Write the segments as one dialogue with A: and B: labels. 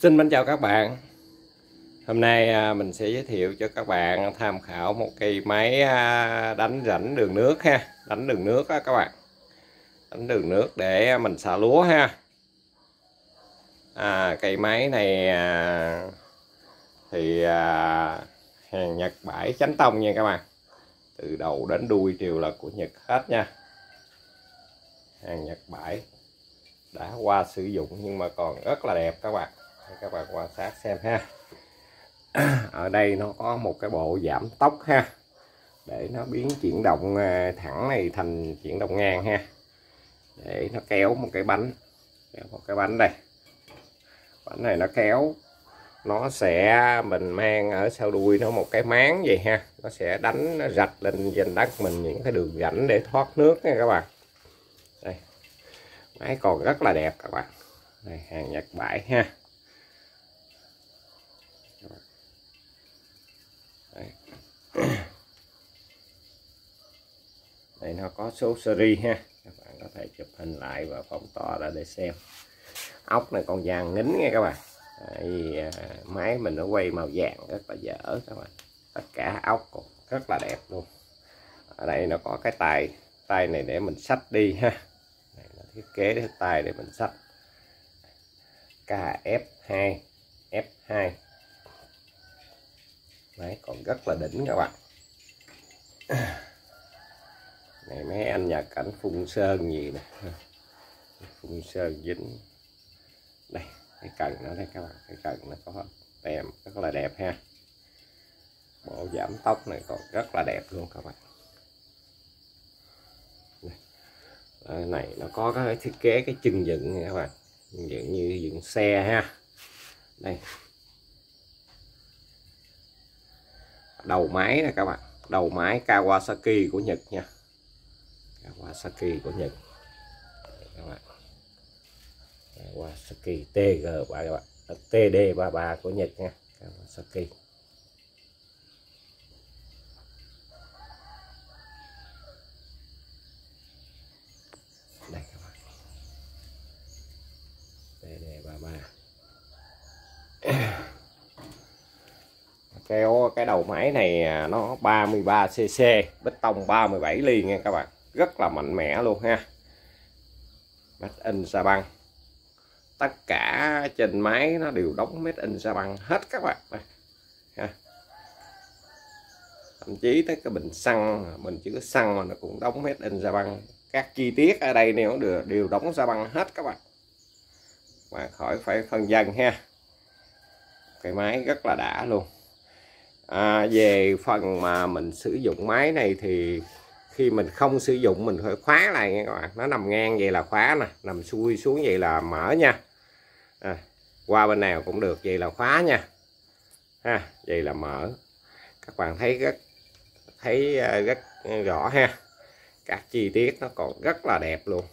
A: Xin chào các bạn. Hôm nay mình sẽ giới thiệu cho các bạn tham khảo một cây máy đánh rãnh đường nước ha, đánh đường nước á các bạn. Đánh đường nước để mình xả lúa ha. Cây máy này thì hàng Nhật bãi Chánh Tông nha các bạn. Từ đầu đến đuôi đều là của Nhật hết nha. Hàng Nhật bãi đã qua sử dụng nhưng mà còn rất là đẹp các bạn. Các bạn quan sát xem ha. Ở đây nó có một cái bộ giảm tốc ha, để nó biến chuyển động thẳng này thành chuyển động ngang ha, để nó kéo một cái bánh, đây, bánh này nó kéo, nó sẽ mình mang ở sau đuôi nó một cái máng vậy ha, nó sẽ đánh, nó rạch lên trên đất mình những cái đường rãnh để thoát nước nha các bạn. Đây, máy còn rất là đẹp các bạn. Đây, hàng Nhật bãi ha. Đây nó có số series ha, các bạn có thể chụp hình lại và phóng to ra để xem. Ốc này còn vàng ngính nha các bạn. Máy mình nó quay màu vàng rất là dở các bạn. Tất cả ốc còn rất là đẹp luôn. Ở đây nó có cái tay này để mình xách đi ha. Đây, nó thiết kế cái tay để mình xách. KF2 F2. Máy còn rất là đỉnh các bạn. Này mấy anh nhà cảnh phun sơn gì nè, phun sơn dính. Đây cái cần nó đây các bạn, cái cần nó có tem rất là đẹp ha. Bộ giảm tốc này còn rất là đẹp luôn các bạn. Đây, này nó có cái thiết kế cái chân dựng nha các bạn, dựng như dựng xe ha. Đây đầu máy nè các bạn, đầu máy Kawasaki của Nhật nha, Kawasaki của Nhật các bạn. Kawasaki TG33 TD33 của Nhật nha, Kawasaki. Đây các bạn, TD33. Cái đầu máy này nó 33cc, bê tông 37 ly nha các bạn, rất là mạnh mẽ luôn ha. Made in Japan, tất cả trên máy nó đều đóng Made in Japan hết các bạn. Đây ha. Thậm chí tới cái bình xăng, mình chứa xăng mà nó cũng đóng Made in Japan. Các chi tiết ở đây nó đều đóng Japan hết các bạn, và khỏi phải phân vân ha. Cái máy rất là đã luôn. Về phần mà mình sử dụng máy này thì khi mình không sử dụng mình phải khóa lại nha các bạn. Nó nằm ngang vậy là khóa nè, nằm xuôi xuống vậy là mở nha. Qua bên nào cũng được, vậy là khóa nha ha, vậy là mở. Các bạn thấy rất rõ ha, các chi tiết nó còn rất là đẹp luôn.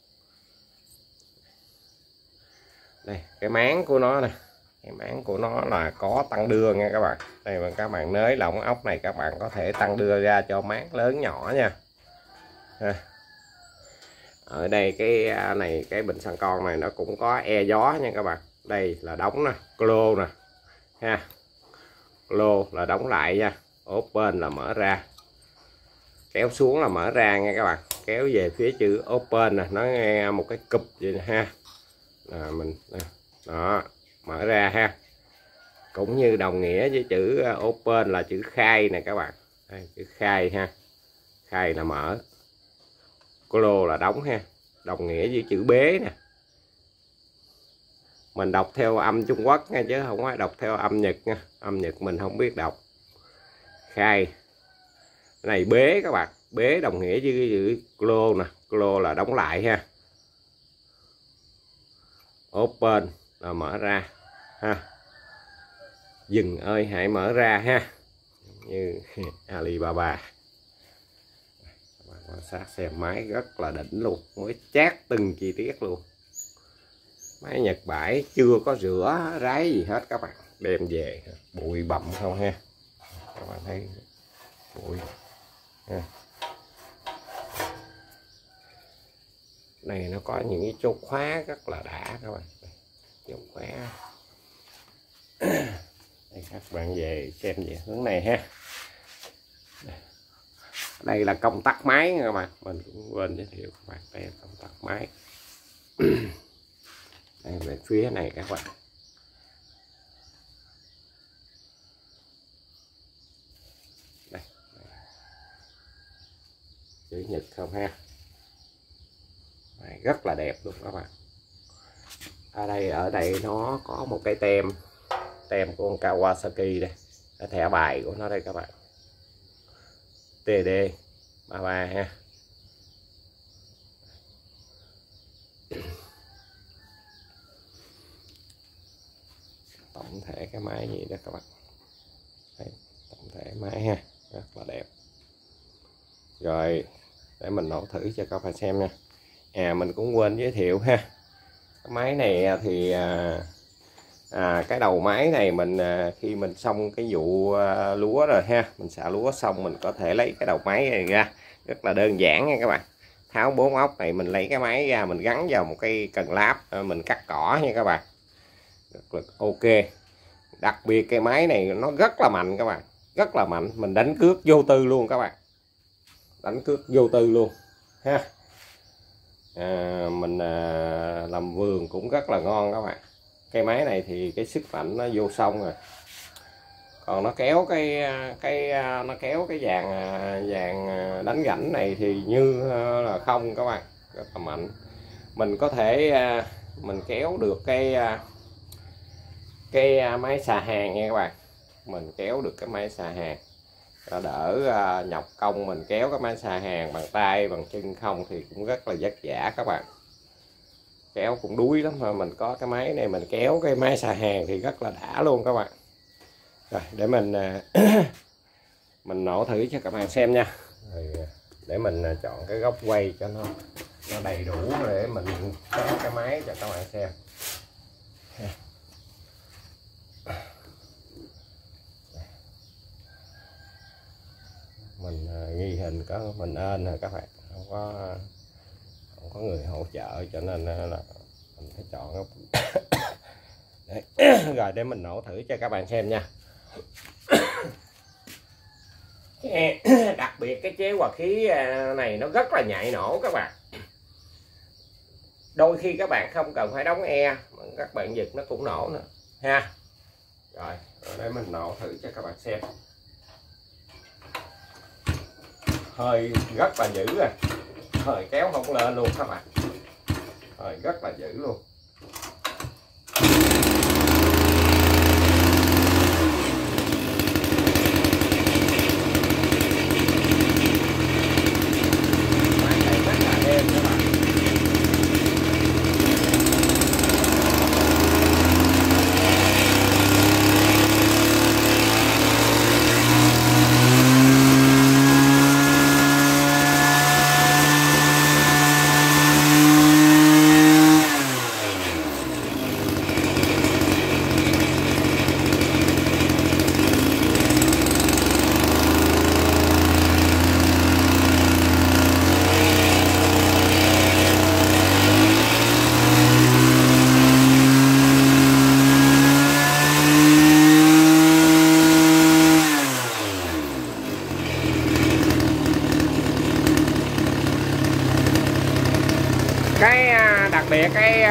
A: Đây cái máng của nó nè, cái máng của nó là có tăng đưa nha các bạn. Đây mà các bạn nới lỏng ốc này, các bạn có thể tăng đưa ra cho máng lớn nhỏ nha. Ở đây cái này, cái bình xăng con này nó cũng có e gió nha các bạn. Đây là đóng nè, close nè ha, close là đóng lại nha, open là mở ra, kéo xuống là mở ra nha các bạn. Kéo về phía chữ open nè, nó nghe một cái cụp vậy nè ha, mình đó mở ra ha. Cũng như đồng nghĩa với chữ open là chữ khai nè các bạn. Đây, chữ khai ha, khai là mở, close là đóng ha, đồng nghĩa với chữ bế nè. Mình đọc theo âm Trung Quốc nha, chứ không có đọc theo âm Nhật nha, âm Nhật mình không biết đọc. Khai cái này bế các bạn, bế đồng nghĩa với cái chữ close nè, close là đóng lại ha, open là mở ra ha. Dừng ơi hãy mở ra ha, như Alibaba. Các bạn quan sát xem máy rất là đỉnh luôn, mới chát từng chi tiết luôn. Máy Nhật bãi chưa có rửa ráy gì hết các bạn, đem về bụi bặm không ha. Các bạn thấy bụi ha. Này nó có những cái chốt khóa rất là đã các bạn, chốt khóa Các bạn về xem về hướng này ha. Đây là công tắc máy nha các bạn, mình cũng quên giới thiệu các bạn, đây là công tắc máy. Đây về phía này các bạn. Đây, chữ Nhật không ha. Đây, rất là đẹp luôn các bạn. Ở đây nó có một cái tem của con Kawasaki đây, cái thẻ bài của nó đây các bạn, TD 33 ha. Tổng thể cái máy gì đó các bạn. Đây, tổng thể máy ha, rất là đẹp. Rồi để mình nổ thử cho các bạn xem nha. Mình cũng quên giới thiệu ha, cái máy này thì cái đầu máy này mình khi mình xong cái vụ lúa rồi ha, mình xạ lúa xong mình có thể lấy cái đầu máy này ra, rất là đơn giản nha các bạn. Tháo 4 ốc này, mình lấy cái máy ra, mình gắn vào một cái cần láp, mình cắt cỏ nha các bạn, rất là ok. Đặc biệt cái máy này nó rất là mạnh các bạn, rất là mạnh, mình đánh cước vô tư luôn các bạn, đánh cước vô tư luôn ha. Mình làm vườn cũng rất là ngon các bạn. Cây máy này thì cái sức mạnh nó vô sông rồi, còn nó kéo nó kéo cái dàn đánh rãnh này thì như là không các bạn, rất là mạnh. Mình có thể mình kéo được cái máy xà hàng nha các bạn, mình kéo được cái máy xà hàng đỡ nhọc công mình kéo cái máy xà hàng bằng tay bằng chân không thì cũng rất là vất vả các bạn, kéo cũng đuối lắm. Mà mình có cái máy này mình kéo cái máy xà hàng thì rất là đã luôn các bạn. Rồi để mình mình nổ thử cho các bạn xem nha. Rồi, để mình chọn cái góc quay cho nó đầy đủ để mình kéo cái máy cho các bạn xem. Mình ghi hình có mình ên rồi các bạn, không có người hỗ trợ cho nên là mình phải chọn góc. Rồi để mình nổ thử cho các bạn xem nha. Đặc biệt cái chế hòa khí này nó rất là nhạy nổ các bạn. Đôi khi các bạn không cần phải đóng các bạn giật nó cũng nổ nữa ha. Rồi để mình nổ thử cho các bạn xem. Hơi rất là dữ rồi, hơi kéo không lên luôn các bạn, hơi rất là dữ luôn. Đặc biệt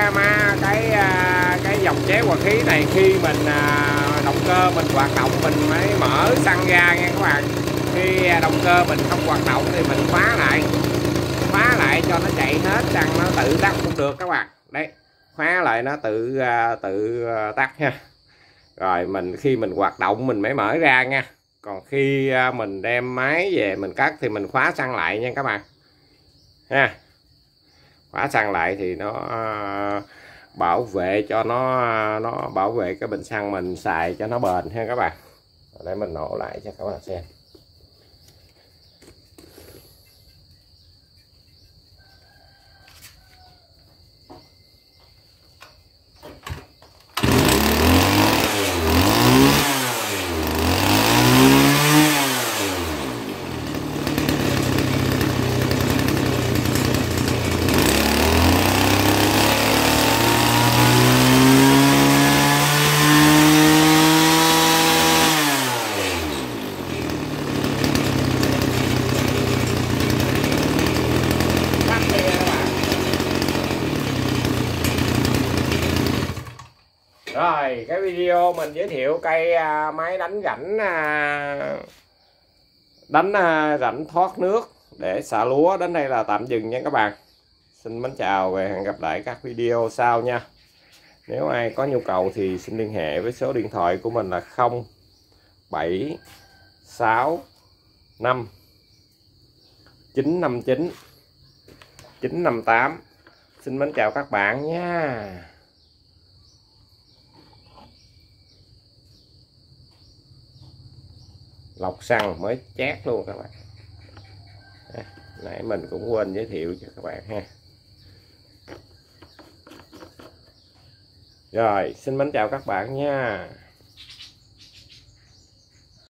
A: cái dòng chế hòa khí này khi mình động cơ mình hoạt động mình mới mở xăng ra nha các bạn. Khi động cơ mình không hoạt động thì mình khóa lại cho nó chạy hết xăng, nó tự tắt cũng được các bạn. Đấy, khóa lại nó tự tắt ha. Rồi khi mình hoạt động mình mới mở ra nha. Còn khi mình đem máy về mình cắt thì mình khóa xăng lại nha các bạn ha. Khóa xăng lại thì nó bảo vệ cho nó bảo vệ cái bình xăng mình xài cho nó bền ha các bạn. Để mình nổ lại cho các bạn xem. Rồi cái video mình giới thiệu cây máy đánh rãnh rãnh thoát nước để xả lúa đến đây là tạm dừng nha các bạn. Xin mến chào và hẹn gặp lại các video sau nha. Nếu ai có nhu cầu thì xin liên hệ với số điện thoại của mình là 0765 959 958. Xin mến chào các bạn nha. Lọc xăng mới chát luôn các bạn. Nãy mình cũng quên giới thiệu cho các bạn ha. Rồi xin mến chào các bạn nha.